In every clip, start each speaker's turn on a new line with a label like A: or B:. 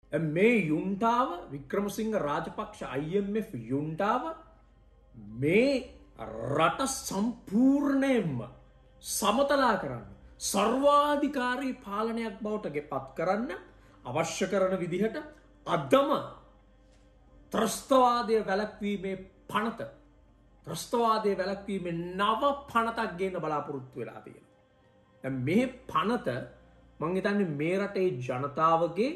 A: මේ යුන්ටාව වික්‍රමසිංහ රාජපක්ෂ IMF යුන්ටාව මේ රට සම්පූර්ණයෙන්ම සමතලා කරන්න සර්වාධිකාරී පාලනයක් බවට ගෙපත් කරන්න අවශ්‍ය කරන විදිහට අදම ත්‍රස්තවාදය වැළැක්වීමේ පනත ත්‍රස්තවාදය වැළැක්වීමේ නව පනතක් ගේන්න බලාපොරොත්තු වෙලා තියෙනවා. මේ පනත මං හිතන්නේ මේ රටේ ජනතාවගේ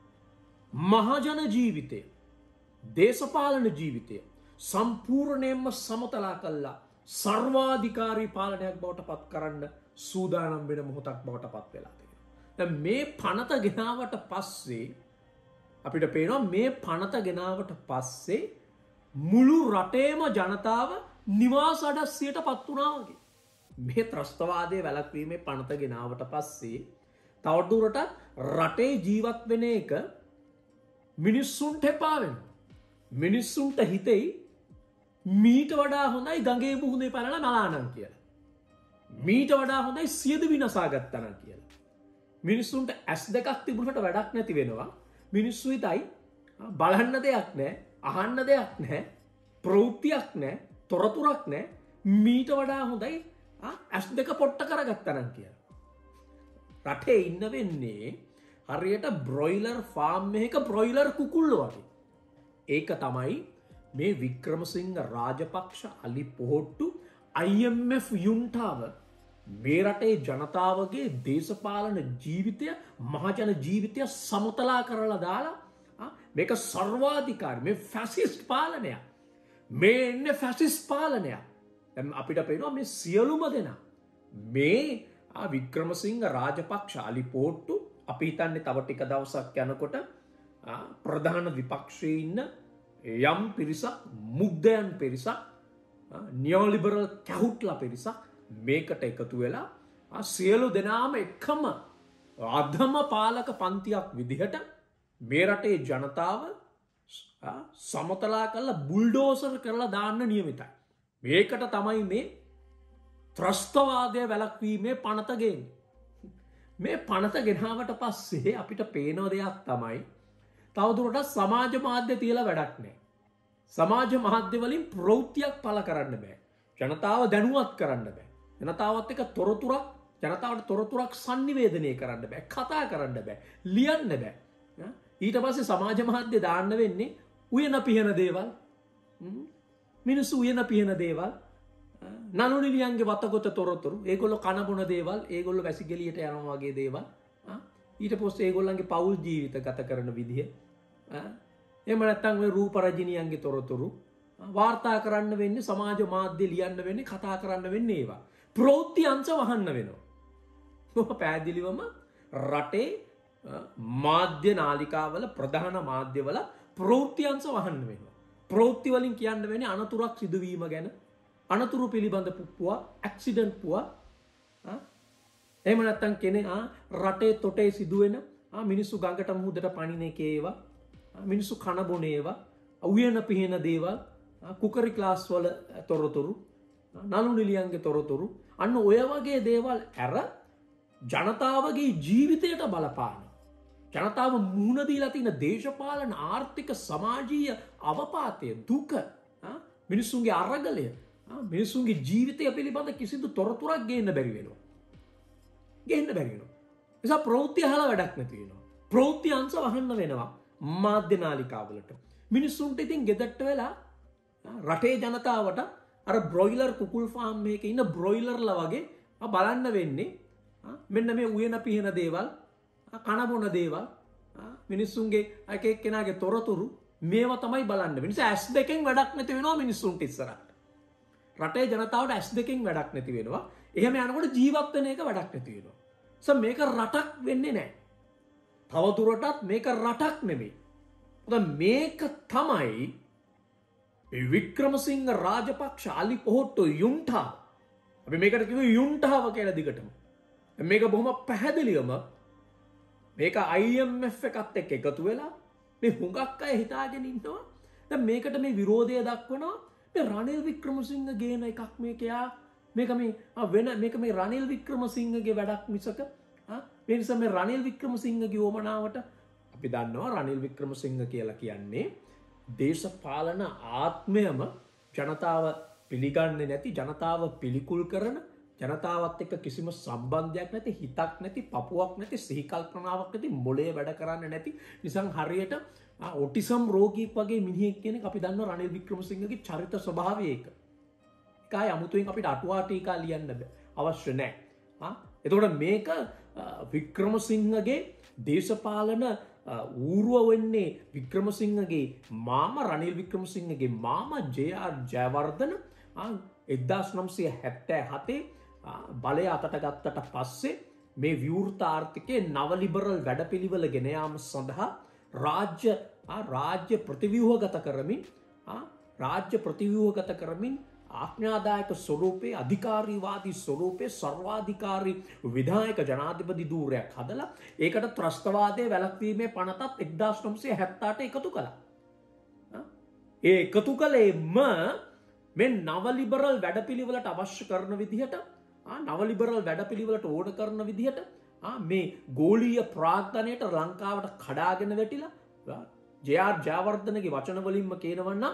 A: මහජන ජීවිතය දේශපාලන ජීවිතය සම්පූර්ණයෙන්ම සමතලා කළා සර්වාධිකාරී පාලනයක් බවට පත් කරන්න සූදානම් වෙන මොහොතක් බවට පත් වෙලා තියෙනවා. දැන් මේ පනත ගෙනාවට පස්සේ අපිට පේනවා මේ පනත ගෙනාවට පස්සේ මුළු රටේම ජනතාව නිවාස අඩස්සියට පත් වුණා වගේ. මේ ත්‍රස්තවාදයේ වැළැක්වීමේ පනත ගෙනාවට පස්සේ තවදුරටත් රටේ ජීවත් වෙන එක මිනිස්සුන්ට එපා වෙනවා. මිනිස්සුන්ට හිතෙයි මීට වඩා හොඳයි ගඟේ මුහුදේ පැනලා නලානම් කියලා. මීට වඩා හොඳයි සියද විනසා ගත්තනම් කියලා. මිනිස්සුන්ට ඇස් දෙකක් තිබුණට වැඩක් නැති වෙනවා. මිනිස්සු හිතයි බලන්න දෙයක් නැහැ, අහන්න දෙයක් නැහැ, ප්‍රවෘත්තියක් නැහැ, තොරතුරක් නැහැ. මීට වඩා හොඳයි ඇස් දෙක පොට්ට කරගත්තනම් කියලා. රටේ ඉන්න වෙන්නේ හරියට බ්‍රොයිලර් ෆාම් එකක බ්‍රොයිලර් කුකුල්ලෝ වගේ. ඒක තමයි මේ වික්‍රමසිංහ රාජපක්ෂ අලි පොහොට්ටු IMF යුන්ටාව මේ රටේ ජනතාවගේ දේශපාලන ජීවිතය මහජන ජීවිතය සමතලා කරලා දාලා මේක සර්වාධිකාරී මේ ෆැසිස්ට් පාලනයක්. මේ එන්නේ ෆැසිස්ට් පාලනයක්. දැන් අපිට පේනවා මේ සියලුම දෙනා මේ වික්‍රමසිංහ රාජපක්ෂ අලි පොහොට්ටු අපි හිතන්නේ තව ටික දවසක් යනකොට ප්‍රධාන විපක්ෂයේ ඉන්න යම් පිරිසක් මුග්ධයන් පිරිසක් නියෝලිබරල් කැහුට්ලා පිරිසක් මේකට එකතු වෙලා සියලු දෙනාම එකම අධම පාලක පන්තියක් විදිහට මේ රටේ ජනතාව සමතලා කරලා බුල්ඩෝසර් කරලා දාන්න නියමිතයි. මේකට තමයි මේ ත්‍රස්තවාදය වැළැක්වීමේ පනත ගේන්නේ. මේ පනත ගෙනාවට පස්සේ අපිට පේන දෙයක් තමයි තවදුරටත් සමාජ මාධ්‍ය තියලා වැඩක් නැහැ. සමාජ මාධ්‍ය වලින් ප්‍රවෘත්තියක් පළ කරන්න බෑ. ජනතාව දැනුවත් කරන්න බෑ. ජනතාවත් එක්ක ජනතාවට තොරතුරක් sannivedanaya කරන්න බෑ. කතා කරන්න බෑ. ලියන්න බෑ. ඊට පස්සේ සමාජ මාධ්‍ය දාන්න වෙන්නේ උයන පිහන දේවල්. මිනිස්සු උයන පිහන දේවල්. නළු නිලියන්ගේ වතගොත තොරතුරු, ඒගොල්ලෝ කන බොන දේවල්, ඒගොල්ලෝ වැසිකිළියට යනවා වගේ දේවල්. ඊට පස්සේ ඒගොල්ලන්ගේ පෞල් ජීවිත ගත කරන විදිහ. එහෙම නැත්නම් ඔය රූප රජිනියන්ගේ තොරතුරු වාර්තා කරන්න වෙන්නේ, සමාජ මාධ්‍ය ලියන්න වෙන්නේ, කතා කරන්න වෙන්නේ ඒවා. ප්‍රවෘත්ති අංශ වහන්න වෙනවා. පැහැදිලිවම රටේ මාධ්‍ය නාලිකාවල ප්‍රධාන මාධ්‍යවල ප්‍රවෘත්ති අංශ වහන්න වෙනවා. ප්‍රවෘත්ති වලින් කියන්න වෙන්නේ අනතුරක් සිදුවීම ගැන, අනතුරු පිළිබඳ පුවා, ඇක්සිඩන්ට් පුවා. එහෙම නැත්නම් කෙනෙක් රටේ තොටේ සිදුවෙන මිනිස්සු ගඟට මුහුදට පනින එක ඒවා, මිනිස්සු කන බොන ඒවා, උයන පිහන දේවල්, කුකරි ක්ලාස් වල තොරතුරු, නළු නිලියන්ගේ තොරතුරු, අන්න ඔය වගේ දේවල් ඇර ජනතාවගේ ජීවිතයට බලපාන, ජනතාව මුහුණ දීලා තියෙන දේශපාලන ආර්ථික සමාජීය අවපාතය, දුක, මිනිස්සුන්ගේ අරගලය, මිනිස්සුන්ගේ ජීවිතය පිළිබඳ කිසිදු තොරතුරක් ගේන්න බැරි වෙනවා. නිසා ප්‍රවෘත්ති අහලා වැඩක් නැති වෙනවා. ප්‍රවෘත්ති අංශ වහන්න වෙනවා මාධ්‍ය නාලිකාවලට. මිනිස්සුන්ට ඉතින් ගෙදරට වෙලා රටේ ජනතාවට අර බ්‍රොයිලර් කුකුල් ෆාම් එකේ ඉන්න බ්‍රොයිලර්ලා වගේ බලන්න වෙන්නේ මෙන්න මේ උයන පිහන දේවල්, කන බොන දේවල්, මිනිස්සුන්ගේ එක එක්කෙනාගේ තොරතුරු මේවා තමයි බලන්න වෙන්නේ. නිසා ඇස් දෙකෙන් වැඩක් නැති වෙනවා මිනිස්සුන්ට ඉස්සරහට. රටේ ජනතාවට ඇස් දෙකෙන් වැඩක් නැති වෙනවා. එහෙම යනකොට ජීවත් වෙන එක වැඩක් නැති වෙනවා. මේක රටක් වෙන්නේ නැහැ. තවදුරටත් මේක රටක් නෙමෙයි. මේක තමයි වික්‍රමසිංහ රාජපක්ෂ අලි පොහොට්ටු යුන්ටා. අපි මේකට කිව්වේ යුන්ටාව කියලා දිගටම. මේක බොහොම පැහැදිලිවම මේක IMF එකත් එක්ක එකතු වෙලා මේ හුඟක් අය හිතාගෙන ඉන්නවා. දැන් මේකට මේ විරෝධය දක්වනවා. මේ රනිල් වික්‍රමසිංහ ගේන එකක් මේක මේක මේ රනිල් වික්‍රමසිංහගේ වැඩක් මිසක මේ නිසා මේ රනිල් වික්‍රමසිංහගේ වමනාවට අපි දන්නවා රනිල් වික්‍රමසිංහ කියලා කියන්නේ දේශපාලන ආත්මයම ජනතාව පිළිගන්නේ නැති, ජනතාව පිළිකුල් කරන, ජනතාවත් එක්ක කිසිම සම්බන්ධයක් නැති, හිතක් නැති, පපුවක් නැති, සිහි කල්පනාවක් නැති, මොලේ වැඩ කරන්නේ නැති නිසා හරියට ඔටිසම් රෝගියෙක් වගේ මිනිහෙක් කෙනෙක් අපි දන්නවා රනිල් වික්‍රමසිංහගේ චරිත ස්වභාවය ඒක. ඒකයි අමුතුවෙන් අපිට අටුවා ටීකා ලියන්න අවශ්‍ය නැහැ. එතකොට මේක වික්‍රමසිංහගේ දේශපාලන ඌරුව වෙන්නේ වික්‍රමසිංහගේ මාම රනිල් වික්‍රමසිංහගේ මාම ජේ.ආර්. ජයවර්ධන 1977 බලය අතට ගත්තට පස්සේ මේ විවෘත ආර්ථිකයේ නව ලිබරල් වැඩපිළිවෙල ගෙන යාම සඳහා රාජ්‍ය ප්‍රතිව්‍යුහගත කරමින් ආඥාදායක ස්වරූපයේ අධිකාරීවාදී ස්වරූපයේ සර්වාධිකාරී විධායක ජනාධිපති ධූරයක් හදලා ඒකට ත්‍රස්තවාදයේ වැළැක්වීමේ පනතත් 1978 එකතු කළා. ඒ එකතු කළේම මේ නව ලිබරල් වැඩපිළිවෙලට අවශ්‍ය කරන විදිහට නව ලිබරල් වැඩපිළිවෙලට ඕන කරන විදිහට මේ ගෝලීය ප්‍රාග්ධනයට ලංකාවට කඩාගෙන වැටිලා ජේ.ආර්. ජයවර්ධනගේ වචන වලින්ම කියනවනම්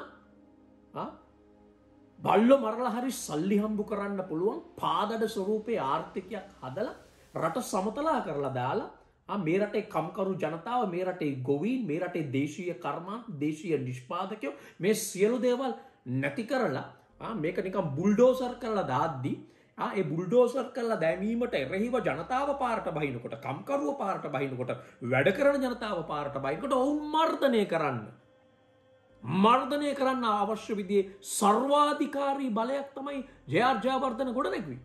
A: බල්ලෝ මරලා හරි සල්ලි හම්බු කරන්න පුළුවන් පාදඩ ස්වරූපයේ ආර්ථිකයක් හදලා රට සමතලා කරලා දාලා මේ රටේ කම්කරු ජනතාව, මේ රටේ ගොවීන්, මේ රටේ දේශීය කර්මාන්ත, දේශීය නිෂ්පාදකයෝ මේ සියලු දේවල් නැති කරලා මේක නිකන් බුල්ඩෝසර් කරලා දාද්දී ඒ බුල්ඩෝසර් කරලා දැමීමට එරෙහිව ජනතාව පාරට බහිනකොට, කම්කරුව පාරට බහිනකොට, වැඩ කරන ජනතාව පාරට බහිනකොට ඔවුන් මර්ධනය කරන්න අවශ්‍ය විදිහේ සර්වාධිකාරී බලයක් තමයි ජේ.ආර්. ජයවර්ධන ගොඩනැගුවේ.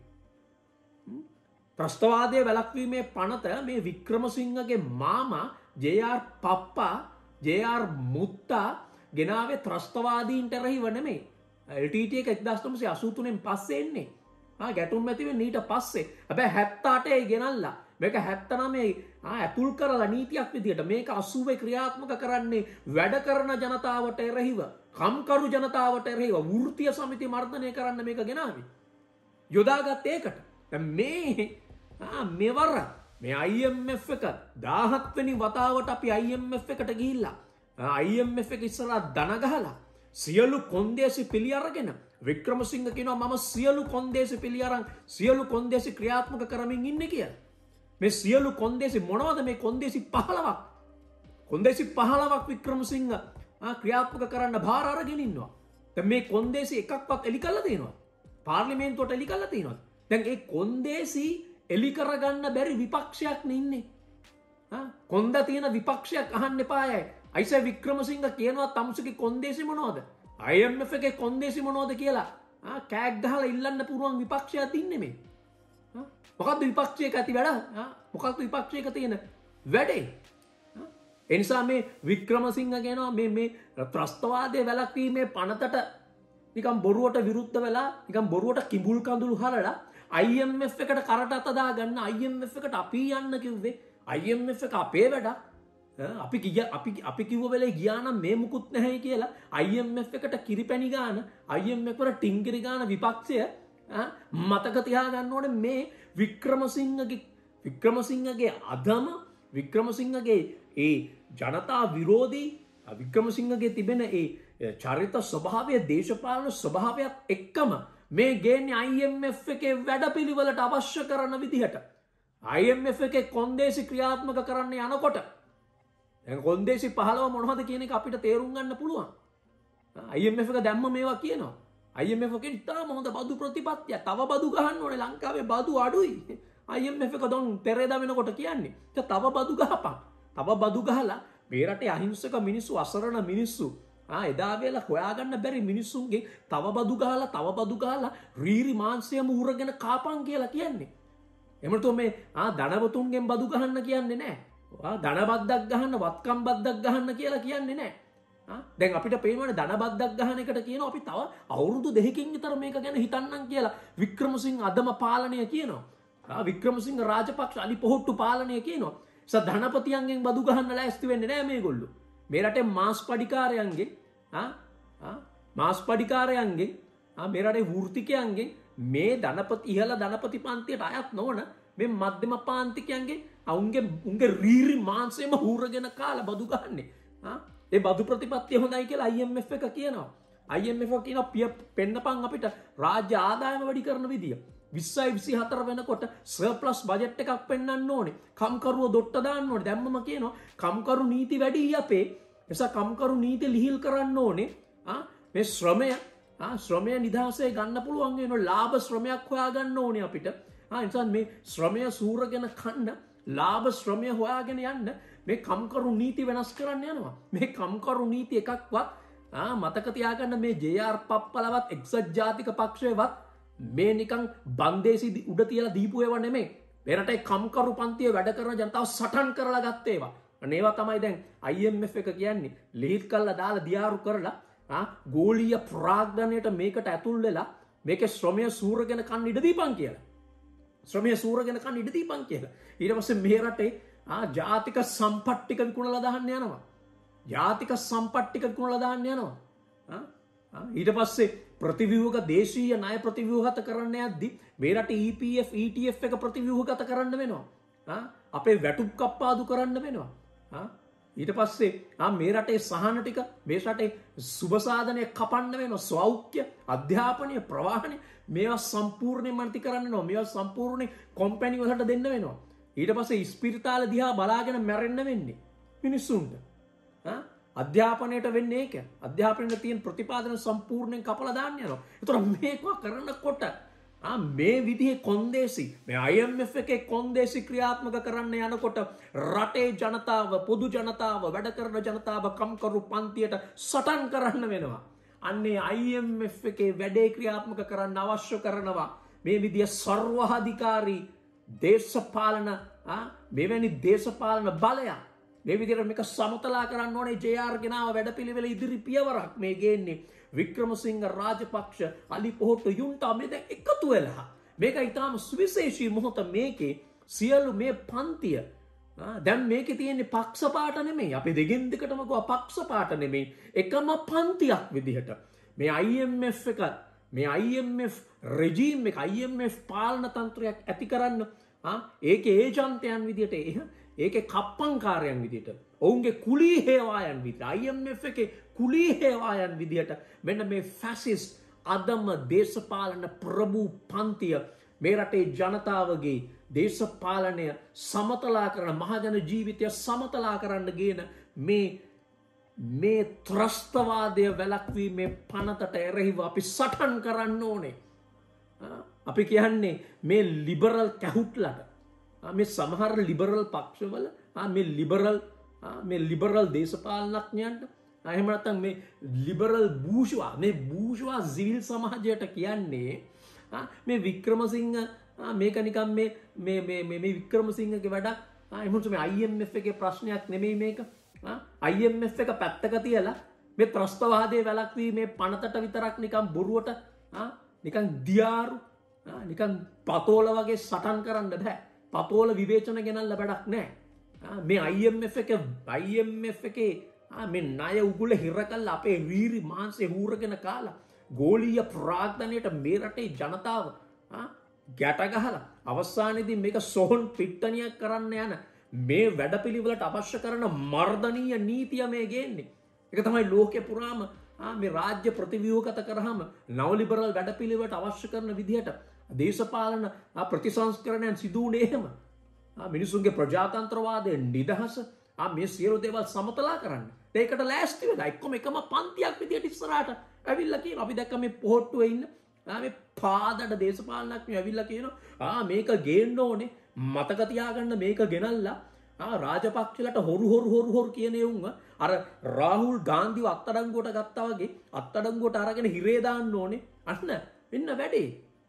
A: ත්‍රස්තවාදයේ වැළැක්වීමේ පනත මේ වික්‍රමසිංහගේ මාමා ජේ.ආර්. පප්පා, ජේ.ආර්. මුත්තා ගෙනාවේ ත්‍රස්තවාදීන්ට එරෙහිව නෙමෙයි. LTT එක 1983න් පස්සේ එන්නේ. ගැටුම් ඇති වෙන්නේ ඊට පස්සේ. හැබැයි 78 ගෙනල්ලා මේක 79 ඇතුල් කරලා නීතියක් විදියට මේක 80 ක්‍රියාත්මක කරන්නේ වැඩ කරන ජනතාවට එරෙහිව, කම්කරු ජනතාවට එරෙහිව වෘත්තීය සමිති මර්ධනය කරන්න මේක ගෙනාවේ. යොදාගත් ඒකට. දැන් මෙවර මේ IMF එක 17 වෙනි වතාවට අපි IMF එකට ගිහිල්ලා IMF එක ඉස්සරහා දන ගහලා සියලු කොන්දේසි පිළි අරගෙන වික්‍රමසිංහ කියනවා මම සියලු කොන්දේසි පිළි අරන් සියලු කොන්දේසි ක්‍රියාත්මක කරමින් ඉන්නේ කියලා. මේ සියලු කොන්දේසි මොනවද? මේ කොන්දේසි 15ක්. කොන්දේසි 15ක් වික්‍රමසිංහ ක්‍රියාත්මක කරන්න භාර අරගෙන ඉන්නවා. දැන් මේ කොන්දේසි එකක්වත් එලි කරලා තියෙනවද? පාර්ලිමේන්තුවට එලි කරලා තියෙනවද? දැන් ඒ කොන්දේසි එලි කරගන්න බැරි විපක්ෂයක් නේ ඉන්නේ. කොන්ද තියෙන විපක්ෂයක් අහන්න එපායයි. අයිසර් වික්‍රමසිංහ කියනවා තමුසේගේ කොන්දේසි මොනවද? IMF එකේ කොන්දේසි මොනවද කියලා කෑග් ගහලා ඉල්ලන්න පුරුවන් විපක්ෂයක් ඉන්නේ මේ. මොකක්ද විපක්ෂයක ඇති වැඩ? මොකක්ද විපක්ෂයක තියෙන වැඩේ? ඒ නිසා මේ වික්‍රමසිංහ කියනවා මේ ත්‍රස්තවාදයේ වැළැක්වීමේ පනතට නිකන් බොරුවට විරුද්ධ වෙලා නිකන් බොරුවට කිඹුල් කඳුළු හරලා IMF එකට කරට අත දාගන්න IMF එකට අපි යන්න කිව්වේ. IMF එක අපේ වැඩක්. අපි කිව්ව වෙලේ ගියා නම් මේ මුකුත් නැහැ කියලා IMF එකට කිරිපැණි ගාන, IMF වල ටින්ගිරි ගාන විපක්ෂය මතක තියාගන්න ඕනේ මේ වික්‍රමසිංහගේ අදම, වික්‍රමසිංහගේ ඒ ජනතා විරෝධී, වික්‍රමසිංහගේ තිබෙන ඒ චරිත ස්වභාවය, දේශපාලන ස්වභාවයත් එක්කම මේ ගේන්නේ IMF එකේ වැඩපිළිවෙලට අවශ්‍ය කරන විදිහට. IMF එකේ කොන්දේසි ක්‍රියාත්මක කරන්න යනකොට දැන් කොන්දේසි 15 මොනවද කියන එක අපිට තේරුම් ගන්න පුළුවන්. IMF එක දැම්ම මේවා කියනවා. IMF එකෙන් ඉතාම හොඳ බදු ප්‍රතිපත්තිය. තව බදු ගහන්න ඕනේ, ලංකාවේ බදු අඩුයි. IMF එක දොන් පෙරේදා වෙනකොට කියන්නේ. තව බදු ගහපන්. තව බදු ගහලා මේ රටේ අහිංසක මිනිස්සු, අසරණ මිනිස්සු, එදා වේලා හොයාගන්න බැරි මිනිස්සුන්ගේ තව බදු ගහලා රීරි මාංශයම උරගෙන කාපන් කියලා කියන්නේ. එමෙතන මේ ධනවතුන්ගෙන් බදු ගහන්න කියන්නේ නැහැ. ධනබද්දක් ගහන්න, වත්කම් බද්දක් ගහන්න කියලා කියන්නේ නැහැ. දැන් අපිට පේනවනේ ධනබද්දක් ගහන එකට කියනවා අපි තව අවුරුදු 2කින් විතර මේක ගැන හිතන්නම් කියලා. වික්‍රමසිංහ අදම පාලනය කියනවා. වික්‍රමසිංහ රාජපක්ෂ අලි පොහොට්ටු පාලනය කියනවා. ධනපතියන්ගෙන් බදු ගහන්න ලෑස්ති වෙන්නේ නැහැ මේගොල්ලෝ. මේ රටේ මාස් පඩිකාරයන්ගෙන් මේ රටේ වෘත්තිකයන්ගෙන් මේ ධනපති ඉහළ ධනපති පන්තියට අයත් නොවන මේ මධ්‍යම පාන්තිකයන්ගේ උන්ගේ රීරි මාංශයම හූරගෙන කාලා බදු ගහන්නේ. ඒ බදු ප්‍රතිපත්තිය හොඳයි කියලා IMF එක කියනවා. IMF එක කියනවා පිය පෙන්නපන් අපිට රාජ්‍ය ආදායම වැඩි කරන විදිය. 2024 වෙනකොට සර්ප්ලස් බජට් එකක් පෙන්වන්න ඕනේ. කම්කරුව දොට්ට දාන්න ඕනේ. දැම්මම කියනවා කම්කරු නීති වැඩි අපේ. නිසා කම්කරු නීති ලිහිල් කරන්න ඕනේ. මේ ශ්‍රමය නිදහසේ ගන්න පුළුවන් වෙන ලාභ ශ්‍රමයක් හොයා ගන්න ඕනේ අපිට. නිසා මේ ශ්‍රමය සූරගෙන කන්න ලාභ ශ්‍රමය හොයාගෙන යන්න මේ කම්කරු නීති වෙනස් කරන්න යනවා. මේ කම්කරු නීති එකක්වත් මතක තියාගන්න මේ JR පප්පලවත් එක්සත් ජාතික පක්ෂයවත් මේ නිකන් බන්දේසි උඩ තියලා දීපු ඒවා නෙමෙයි. මෙරටේ කම්කරු පන්තිය වැඩ කරන ජනතාව සටන් කරලා ගත්ත ඒවා. අනේවා තමයි දැන් IMF එක කියන්නේ ලිහිල් කරලා දාලා දියාරු කරලා ගෝලීය ප්‍රාග්ධනයට මේකට ඇතුල් වෙලා මේකේ ශ්‍රමය සූරගෙන කන්න ඉඩ දීපන් කියලා. ශ්‍රමය සූරගෙන කන්න ඉඩ දීපන් කියලා. ඊට පස්සේ මේ රටේ ජාතික සම්පත්තික විකුණලා දාන්න යනවා. ජාතික සම්පත්තික විකුණලා දාන්න යනවා. ඊට පස්සේ ප්‍රතිව්‍යුහක දේශීය ණය ප්‍රතිව්‍යුහගත කරන්න යද්දි මේ රටේ EPF ETF එක ප්‍රතිව්‍යුහගත කරන්න වෙනවා. අපේ වැටුප් කප්පාදු කරන්න වෙනවා. ඊට පස්සේ මේ රටේ සහන ටික මේ රටේ සුබ සාධනය කපන්න වෙනවා. සෞඛ්‍ය අධ්‍යාපනය ප්‍රවාහනය මේවා සම්පූර්ණයෙන්ම නැති කරන්න වෙනවා. මේවා සම්පූර්ණයෙන් කොම්පැනි වලට දෙන්න වෙනවා. ඊට පස්සේ ඉස්පිරිතාල දිහා බලාගෙන මැරෙන්න වෙන්නේ මිනිස්සුන්ට. අධ්‍යාපනයට වෙන්නේ ඒක. අධ්‍යාපනයේ තියෙන ප්‍රතිපාදන සම්පූර්ණයෙන් කපලා දාන්න යනවා. ඒතර මේක කරනකොට මේ විදිහේ කොන්දේසි මේ IMF එකේ කොන්දේසි ක්‍රියාත්මක කරන්න යනකොට රටේ ජනතාව පොදු ජනතාව වැඩ කරන ජනතාව කම්කරු පන්තියට සටන් කරන්න වෙනවා. අන්නේ IMF එකේ වැඩේ ක්‍රියාත්මක කරන්න අවශ්‍ය කරනවා මේ විදිය සර්වාධිකාරී දේශපාලන මෙවැනි දේශපාලන බලයක්. මේ විදිහට මේක සමතලා කරන්න ඕනේ. JR ගෙනාව වැඩපිළිවෙල ඉදිරි පියවරක් මේ ගේන්නේ වික්‍රමසිංහ රාජපක්ෂ අලි පොහොට්ටු යුන්ටා මේ දැන් එකතු වෙලා මේක ඊටාම සුවිශේෂී මොහොත. මේකේ සියලු මේ පන්තිය දැන් මේකේ තියෙන්නේ පක්ෂපාත නෙමෙයි. අපි දෙකින් දෙකටම ගියා පක්ෂපාත නෙමෙයි. එකම පන්තියක් විදිහට මේ IMF එක මේ IMF රෙජීම් එක IMF පාලන තන්ත්‍රයක් ඇති කරන්න ඒකේ ඒජන්තයන් විදිහට ඒකේ කප්පංකාරයන් විදිහට ඔවුන්ගේ කුලී හේවායන් විදිහට IMF එකේ කුලී හේවායන් විදිහට මෙන්න මේ ෆැසිස්ට් අදම දේශපාලන ප්‍රභූ පන්තිය මේ රටේ ජනතාවගේ දේශපාලනය සමතලා කරන මහජන ජීවිතය සමතලා කරන්න ගේන මේ ත්‍රස්තවාදය වැළැක්වීමේ පනතට එරෙහිව අපි සටන් කරන්න ඕනේ. අපි කියන්නේ මේ ලිබරල් කැහුට්ලට මේ සමහර ලිබරල් පක්ෂවල මේ ලිබරල් දේශපාලනඥයන්ට එහෙම නැත්නම් මේ ලිබරල් බූෂ්වා මේ බූෂ්වා සිවිල් සමාජයට කියන්නේ මේ වික්‍රමසිංහ මේක නිකන් මේ වික්‍රමසිංහගේ වැඩක්. එහෙනම් මේ IMF එකේ ප්‍රශ්නයක් නෙමෙයි මේක. IMF එක පැත්තක තියලා මේ ත්‍රස්තවාදයේ වැළැක්වීමේ පනතට විතරක් නිකන් බොරුවට නිකන් දියාරු නිකන් පතෝල වගේ සටන් කරන්න බෑ. පතෝල විවේචන ගෙනල්ලා වැඩක් නැහැ. මේ IMF එකේ මේ ණය උගුල හිර කළා අපේ වීරි මාංශේ හූරගෙන කාලා ගෝලීය ප්‍රාග්ධනයට මේ රටේ ජනතාව ගැට ගහලා අවසානයේදී මේක සොහොන් පිට්ටනියක් කරන්න යන මේ වැඩපිළිවෙලට අවශ්‍ය කරන මර්ධනීය නීතිය මේ ගේන්නේ. ඒක තමයි ලෝකේ පුරාම මේ රාජ්‍ය ප්‍රතිව්‍යුහගත කරාම නවලිබරල් වැඩපිළිවෙලට අවශ්‍ය කරන විදිහට දේශපාලන ප්‍රතිසංස්කරණයන් සිදු වුණේ එහෙම. මිනිසුන්ගේ ප්‍රජාතන්ත්‍රවාදයේ නිදහස මේ සියලු දේවල් සමතලා කරන්න. ඒකට ලෑස්ති වෙලා එක්කම එකම පන්තියක් විදියට ඉස්සරහට ඇවිල්ලා කියනවා. අපි දැක්ක මේ පොහොට්ටුවේ ඉන්න මේ පාදඩ දේශපාලනඥයෝ ඇවිල්ලා කියනවා මේක ගේන්න ඕනේ. මතක තියාගන්න මේක ගෙනල්ලා රාජපක්ෂලට හොරු කියන එවුන්ව අර රාහුල් ගාන්ධිව අත්අඩංගුවට ගත්තා වගේ අත්අඩංගුවට අරගෙන හිරේ දාන්න ඕනේ. අන්න වෙන්න වැඩේ.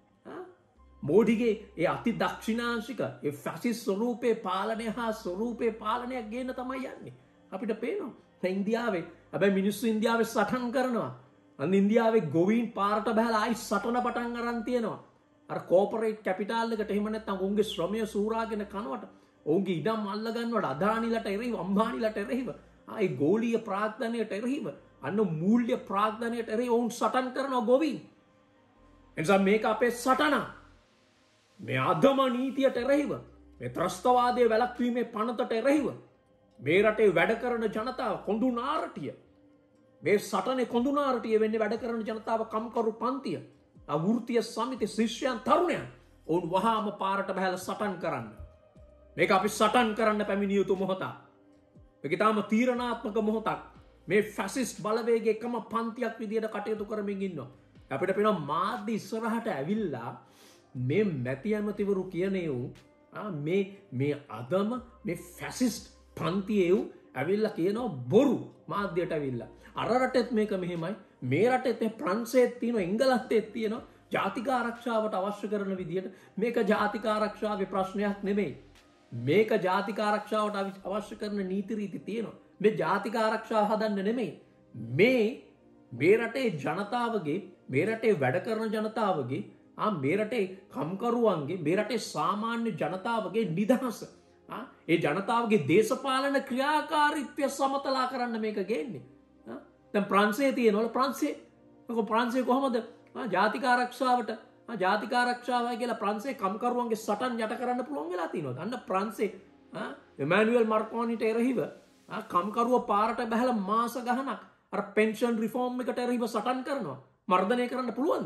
A: මෝඩිගේ ඒ අති දක්ෂිනාංශික ඒ ෆැසිස් ස්වරූපේ පාලනය හා ස්වරූපේ පාලනයක් ගේන්න තමයි යන්නේ. අපිට පේනවා ඉන්දියාවේ හැබැයි මිනිස්සු ඉන්දියාවේ සටන් කරනවා. අන්න ඉන්දියාවේ ගොවීන් පාරට බහලා ආයි සටන පටන් අරන් තියෙනවා. අර කෝපරේට් කැපිටල් එකට එහෙම නැත්නම් උන්ගේ ශ්‍රමය සූරාගෙන කනවට ඔවුන්ගේ ඉඩම් අල්ල ගන්නවට අදානිලට එරෙහිව අම්බානිලට එරෙහිව ඒ ගෝලීය ප්‍රාග්ධනයට එරෙහිව අන්න මූල්‍ය ප්‍රාග්ධනයට එරෙහිව ඔවුන් සටන් කරනවා ගොවීන්. එනිසා මේක අපේ සටන. මේ අධම නීතියට එරෙහිව මේ ත්‍රස්තවාදයේ වැළැක්වීමේ පනතට එරෙහිව මේ රටේ වැඩ කරන ජනතාව කොඳුනාරටිය මේ සටනේ කොඳුනාරටිය වෙන්නේ වැඩ කරන ජනතාව කම්කරු පන්තිය අවෘත්තීය සමිති ශිෂ්‍යයන් තරුණයන් ඔවුන් වහාම පාරට බහැලා සටන් කරන්න මේක අපි සටන් කරන්න පැමිණිය යුතු මොහොතක් මේක තාම තීරණාත්මක මොහොතක් මේ ෆැසිස්ට් බලවේගයේ එකම පන්තියක් විදියට කටයුතු කරමින් ඉන්නවා අපිට පේනවා මාධ්‍ය ඉස්සරහට ඇවිල්ලා මේ මැති ඇමතිවරු කියනේව් මේ අදම මේ ෆැසිස්ට් පන්තියේව් ඇවිල්ලා කියනවා බොරු මාධ්‍යයට ඇවිල්ලා අර රටෙත් මේක මෙහෙමයි මේ රටෙත් මේ ප්‍රංශයේත් තියෙනවා එංගලන්තෙත් තියෙනවා ජාතික ආරක්ෂාවට අවශ්‍ය කරන විදියට මේක ජාතික ආරක්ෂාවේ ප්‍රශ්නයක් නෙමෙයි මේක ජාතික ආරක්ෂාවට අවශ්‍ය කරන නීති රීති තියෙනවා මේ ජාතික ආරක්ෂාව හදන්න නෙමෙයි මේ රටේ ජනතාවගේ මේ රටේ වැඩ කරන ජනතාවගේ මේ රටේ කම්කරුවන්ගේ මේ රටේ සාමාන්‍ය ජනතාවගේ නිදහස ඒ ජනතාවගේ දේශපාලන ක්‍රියාකාරීත්වය සමතලා කරන්න මේක ගේන්නේ දැන් ප්‍රංශයේ තියෙනවල ප්‍රංශයේ කොහොමද ජාතික ආරක්ෂාවට ජාතික ආරක්ෂාවයි කියලා ප්‍රංශයේ කම්කරුවන්ගේ සටන් යට කරන්න පුළුවන් වෙලා තියෙනවා අන්න ප්‍රංශයේ එමැනුවෙල් මාක්‍රෝනිට එරෙහිව කම්කරුව පාරට බහලා මාස ගහනක් අර පෙන්ෂන් රිෆෝම් එකට එරෙහිව සටන් කරනවා මර්ධනය කරන්න පුළුවන්ද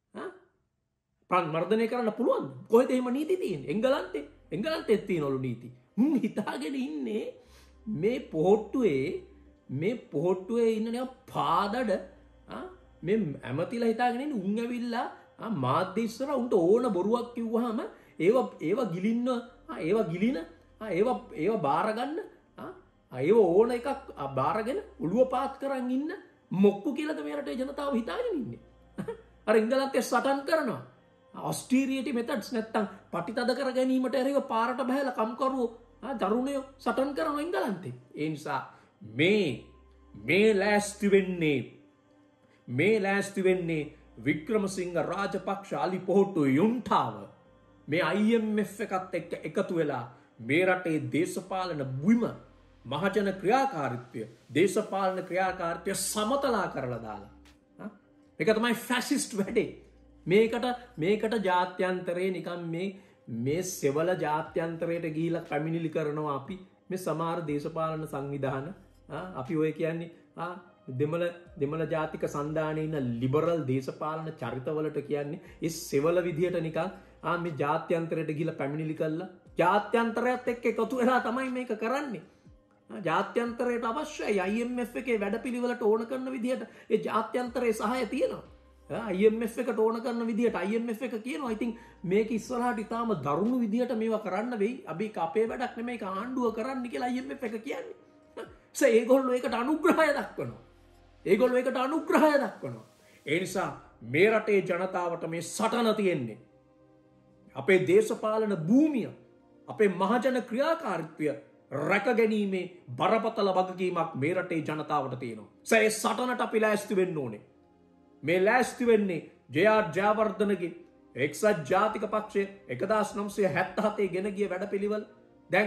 A: මර්ධනය කරන්න පුළුවන් කොහෙද එහෙම නීති තියෙන්නේ එංගලන්තේ තියෙනවලු නීති මුන් හිතාගෙන ඉන්නේ මේ පොහොට්ටුවේ ඉන්න පාදඩ මේ ඇමතිලා හිතාගෙන ඉන්නේ උන් ඇවිල්ලා මාධ්‍ය ඉස්සර උන්ට ඕන බොරුවක් කිව්වහම ඒව ගිලින්න ඒව බාර ගන්න ඒව ඕන එකක් බාරගෙන ඔළුව පාත් කරන් ඉන්න මොක්කු කියලාද මේ රටේ ජනතාව හිතාගෙන ඉන්නේ අර එංගලන්තේ සටන් කරනවා ඔස්ටීරියටි මෙතඩ්ස් නැත්තම් පටිතද කර ගැනීමට එරෙහිව පාරට බහැලා කම්කරුවෝ දරුණයෝ සටන් කරන එංගලන්තේ ඒ නිසා මේ ලෑස්ති වෙන්නේ වික්‍රමසිංහ රාජපක්ෂ අලි පොහොට්ටු යුන්ටාව මේ IMF එකත් එක්ක එකතු වෙලා මේ රටේ දේශපාලන බුයිම මහජන ක්‍රියාකාරීත්වය සමතලා කරලා දාලා මේක තමයි ෆැසිස්ට් වැඩේ මේකට ජාත්‍යන්තරේ නිකන් මේ සෙවල ජාත්‍යන්තරයට ගිහිලා පැමිණිලි කරනවා අපි මේ සමහර දේශපාලන සංවිධාන අපි ඔය කියන්නේ දෙමළ ජාතික සන්ධානයේ ඉන්න ලිබරල් දේශපාලන චරිතවලට කියන්නේ ඒ සෙවල විදියට නිකන් මේ ජාත්‍යන්තරයට ගිහිලා පැමිණිලි කළා ජාත්‍යන්තරයත් එක්ක එකතු වෙලා තමයි මේක කරන්නේ ජාත්‍යන්තරයට අවශ්‍යයි IMF එකේ වැඩපිළිවෙලට ඕන කරන විදියට ඒ ජාත්‍යන්තරයේ සහාය තියෙනවා IMF එකට ඕන කරන විදියට IMF එක කියනවා ඉතින් මේක ඉස්සරහට ඉතාම දරුණු විදියට මේවා කරන්න වෙයි අපි අපේ වැඩක් නෙමෙයි ඒක ආණ්ඩුව කරන්න කියලා IMF එක කියන්නේ ඒගොල්ලෝ ඒකට අනුග්‍රහය දක්වනවා ඒ නිසා මේ රටේ ජනතාවට මේ සටන තියෙන්නේ අපේ දේශපාලන භූමිය අපේ මහජන ක්‍රියාකාරීත්වය රැක ගැනීමේ බරපතල වගකීමක් මේ රටේ ජනතාවට තියෙනවා ඒ සටනට අපි ලෑස්ති වෙන්න ඕනේ මේ ලෑස්ති වෙන්නේ ජේ.ආර්. ජයවර්ධනගේ එක්සත් ජාතික පක්ෂය 1977 ගෙන ගිය වැඩපිළිවෙල දැන්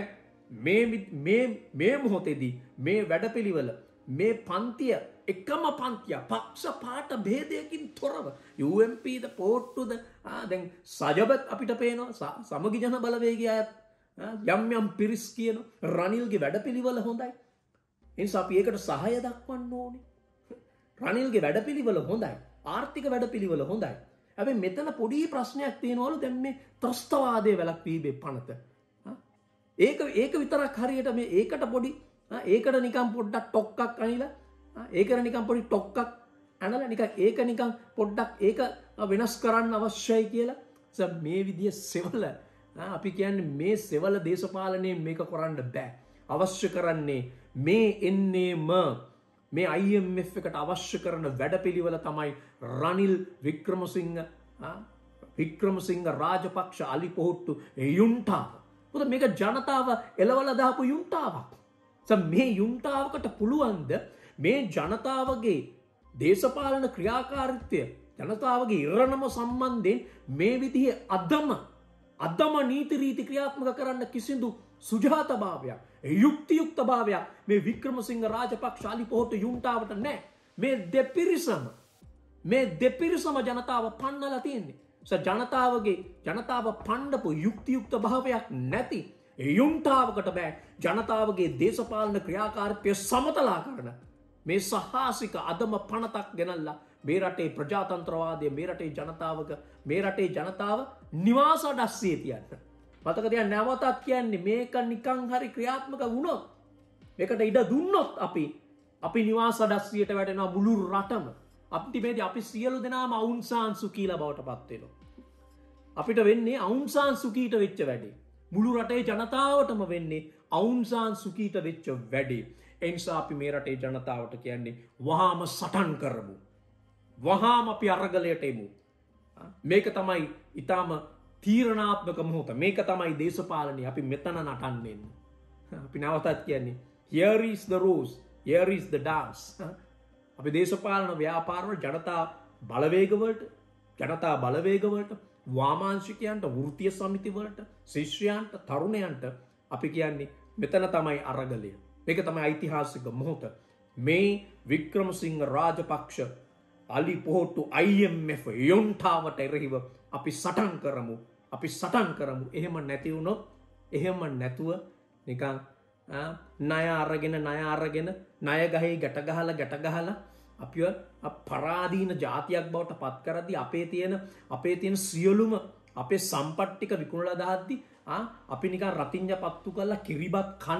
A: මේ මොහොතේදී මේ වැඩපිළිවෙල මේ පන්තිය එකම පන්තිය පක්ෂ පාට භේදයකින් තොරව UMPද පොට්ටුද දැන් සජබත් අපිට පේනවා සමගි ජන බලවේගය අයත් යම් පිරිස් කියන රනිල්ගේ වැඩපිළිවෙල හොඳයි ඒ නිසා අපි ඒකට සහාය දක්වන්න ඕනේ රනිල්ගේ වැඩපිළිවෙල හොඳයි ආර්ථික වැඩපිළිවෙල හොඳයි හැබැයි මෙතන පොඩි ප්‍රශ්නයක් තියෙනවලු දැන් මේ ත්‍රස්තවාදයේ වැළැක්වීමේ පනත ඒක විතරක් හරියට මේ ඒකට පොඩි ඒකට නිකන් පොඩ්ඩක් ටොක්ක්ක් අනිලා ඒකට නිකන් පොඩි ටොක්ක්ක් අනලා නිකන් ඒක නිකන් පොඩ්ඩක් ඒක වෙනස් කරන්න අවශ්‍යයි කියලා මේ විදිය සෙවල අපි කියන්නේ මේ සෙවල දේශපාලනයේ මේක කරන්න බෑ අවශ්‍ය කරන්නේ මේ එන්නේම මේ IMF එකට අවශ්‍ය කරන වැඩපිළිවෙල තමයි රනිල් වික්‍රමසිංහ රාජපක්ෂ අලි පොහොට්ටු යුන්ටාව මොකද මේක ජනතාව එලවලා දාපු යුන්ටාවක් මේ යුන්ටාවකට පුළුවන්ද මේ ජනතාවගේ දේශපාලන ක්‍රියාකාරීත්වය ජනතාවගේ ඉරණම සම්බන්ධයෙන් මේ විදිහේ අදම නීති රීති ක්‍රියාත්මක කරන්න කිසිදු සුජාතභාවයක් යුක්තියුක්තභාවයක් මේ වික්‍රමසිංහ රාජපක්ෂ අලි පොහොට්ටු යුන්ටාවට නැහැ මේ දෙපිරිසම ජනතාව පන්නලා තියෙන්නේ ජනතාව පණ්ඩපු යුක්තියුක්ත භාවයක් නැති යුන්ටාවකට බෑ ජනතාවගේ දේශපාලන ක්‍රියාකාරීත්වය සමතලා කරන මේ සහාසික අදම පනතක් ගෙනල්ලා මේ රටේ ප්‍රජාතන්ත්‍රවාදය මේ රටේ ජනතාව නිවාස අඩස්සේ තියන්න. මතක තියන්න නැවතත් කියන්නේ මේක නිකන් හරි ක්‍රියාත්මක වුණොත් මේකට ඉඩ දුන්නොත් අපි නිවාස අඩස්සියට වැටෙනවා මුළු රටම. අපිට අපි සියලු දෙනාම අවුන් සාන් සුකීලා බවට පත් වෙනවා. අපිට වෙන්නේ අවුන් සාන් සුකීට වෙච්ච වැඩේ. මුළු රටේ ජනතාවටම වෙන්නේ අවුන් සාන් සුකීට වෙච්ච වැඩේ. ඒ නිසා අපි මේ රටේ ජනතාවට කියන්නේ වහාම සටන් කරමු. වහාම අපි අරගලයට එමු. මේක තමයි ඊටාම තීරණාත්මක මොහොත. මේක තමයි දේශපාලනය. අපි මෙතන නටන්නේ. අපි නැවතත් කියන්නේ here is the rose, here is the dance. අපි දේශපාලන ව්‍යාපාරවල ජනතා බලවේගවලට වාමාංශිකයන්ට වෘත්තීය සමිතිවලට ශිෂ්‍යයන්ට තරුණයන්ට අපි කියන්නේ මෙතන තමයි අරගලය. මේක තමයි ඓතිහාසික මොහොත. මේ වික්‍රමසිංහ රාජපක්ෂ අලි පොහොට්ටු IMF යොන්ටාවට එරෙහිව අපි සටන් කරමු. එහෙම නැති වුණොත් එහෙම නැතුව නිකන් ණය අරගෙන ණය ගහේ ගැට ගහලා අපිව පරාදීන ජාතියක් බවට පත් කරද්දී අපේ තියෙන සියලුම අපේ සම්පත් ටික විකුණලා දාද්දී අපි නිකන් රතිඤ්ඤ පත්තු කරලා කිරිබත් කන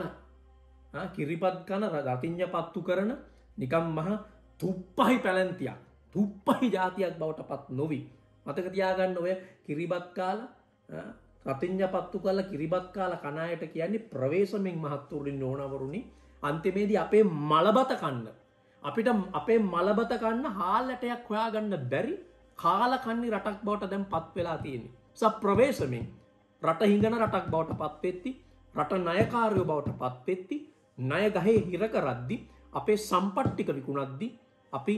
A: රතිඤ්ඤ පත්තු කරන නිකන් මහ තුප්පහයි පැලැන්තියක් තුප්පහයි ජාතියක් බවට පත් නොවි. මතක තියාගන්න ඔය කිරිබත් කාලා රතිඤ්ඤ පත්තු කරලා කිරිබත් කාලා කන අයට කියන්නේ ප්‍රවේශමෙන් මහත්තුරුනි නෝනවරුනි අන්තිමේදී අපේ මලබත කන්න අපිට අපේ මලබත කන්න හාල්ලටයක් හොයාගන්න බැරි කාලකන්නි රටක් බවට දැන් පත් වෙලා තියෙන්නේ. ප්‍රවේශමෙන් රට හිඟන රටක් බවට පත් වෙtti රට ණයකාරයෝ බවට පත් වෙtti ණය ගහේ හිර කරද්දි අපේ සම්පත් ටික විකුණද්දි අපි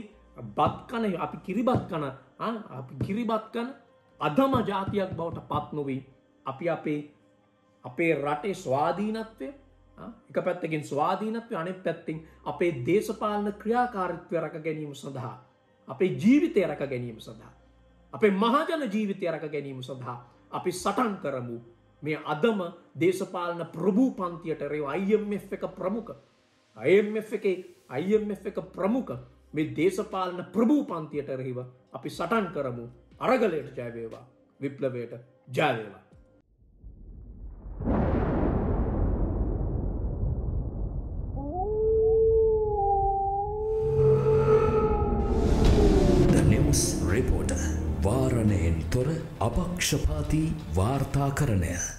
A: කිරිබත් කන අධම ජාතියක් බවට පත් නොවි අපි අපේ රටේ ස්වාධීනත්වය එක පැත්තකින් ස්වාධීනත්වය අනෙක් පැත්තෙන් අපේ දේශපාලන ක්‍රියාකාරීත්වය රැක ගැනීම සඳහා අපේ ජීවිතය රැක ගැනීම සඳහා අපේ මහජන ජීවිතය රැක ගැනීම සඳහා අපි සටන් කරමු. මේ අදම දේශපාලන ප්‍රභූ පන්තියට රෙව IMF එක ප්‍රමුඛ මේ දේශපාලන ප්‍රභූ පන්තියට රෙහිව අපි සටන් කරමු. අරගලයට ජය වේවා. විප්ලවයට ජය වේවා.
B: රිපෝටර් වාරණයෙන් තොර අපක්ෂපාතී වාර්තාකරණය